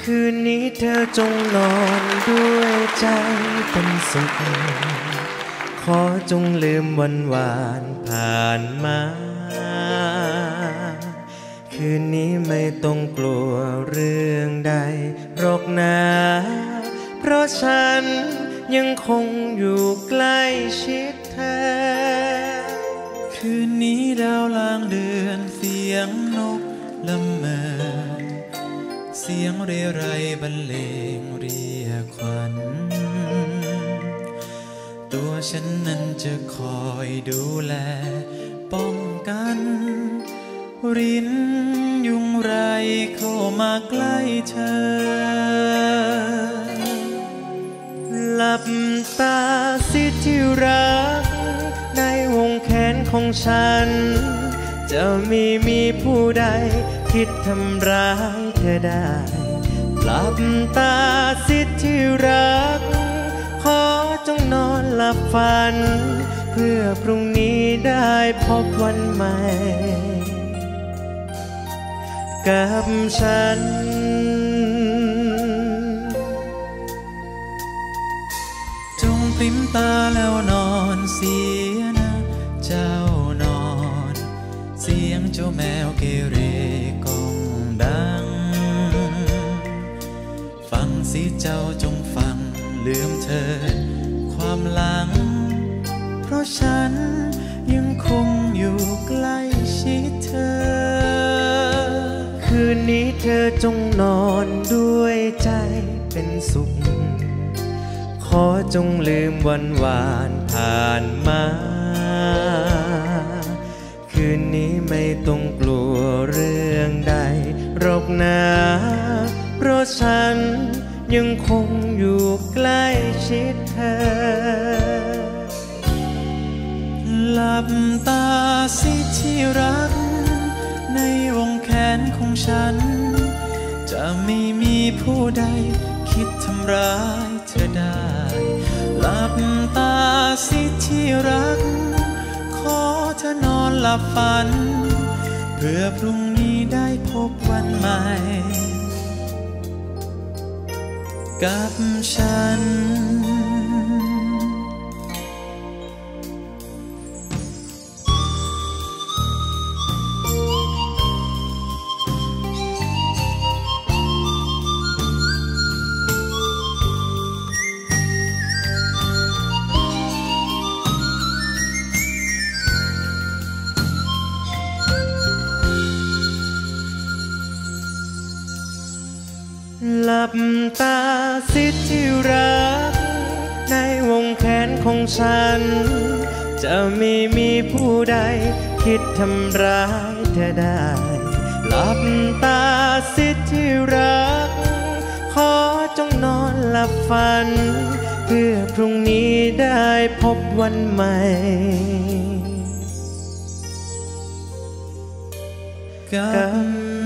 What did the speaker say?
คืนนี้เธอจงนอนด้วยใจเป็นสุขขอจงลืมวันวานผ่านมาคืนนี้ไม่ต้องกลัวเรื่องใดหรอกนะเพราะฉันยังคงอยู่ใกล้ชิดเธอคืนนี้ดาวลางเดือนเสียงนกละเมอเสียงเรไรบรรเลงเรียกขวัญตัวฉันนั้นจะคอยดูแลป้องกันรินยุงไรเข้ามาใกล้เธอหลับตาสิที่รักในวงแขนของฉันจะไม่มีผู้ใดคิดทำร้ายเธอได้หลับตาสิที่รักขอจงนอนหลับฝันเพื่อพรุ่งนี้ได้พบวันใหม่กับฉันจงพริมตาแล้วนอนเสียนะเจ้านอนเสียงเจ้าแมวเกเรก้องดังฟังสิเจ้าจงฟังลืมเธอความหลังเพราะฉันยังคงอยู่ใกล้ชิดเธอคืนนี้เธอจงนอนด้วยใจเป็นสุขขอจงลืมวันวานผ่านมาคืนนี้ไม่ต้องกลัวเรื่องใดหรอกนะเพราะฉันยังคงอยู่ใกล้ชิดเธอหลับตาสิที่รักในวงแขนของฉันจะไม่มีผู้ใดคิดทำร้ายเธอได้หลับตาสิที่รักขอเธอนอนหลับฝันเพื่อพรุ่งนี้ได้พบวันใหม่กับฉันหลับตาสิที่รักในวงแขนของฉันจะไม่มีผู้ใดคิดทำร้ายเธอได้หลับตาสิที่รักขอจงนอนหลับฝันเพื่อพรุ่งนี้ได้พบวันใหม่กับ